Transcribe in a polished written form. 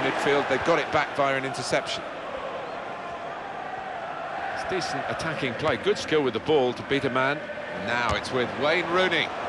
midfield. They got it back via an interception. It's decent attacking play, good skill with the ball to beat a man. Now it's with Wayne Rooney.